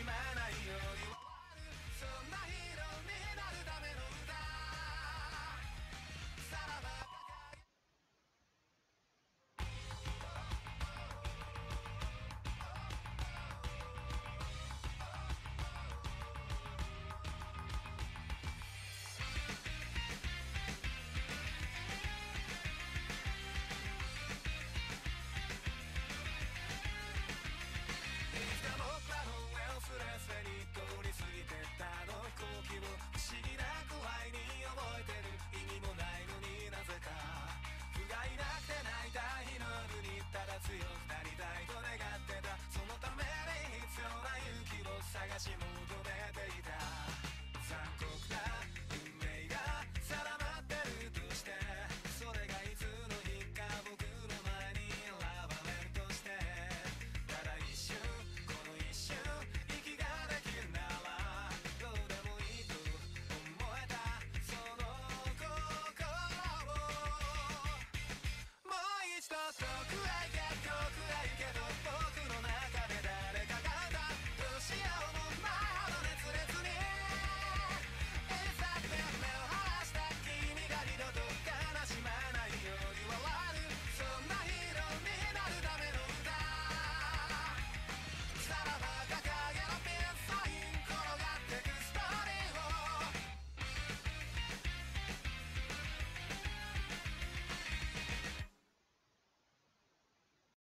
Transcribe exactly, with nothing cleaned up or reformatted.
しまわないように、そんなヒーローになるための歌、さらばスレスレに通り過ぎてったあの空気を不思議なくらいに覚えてる、意味もないのになぜか不甲斐なくて泣いた日の夜にただ強く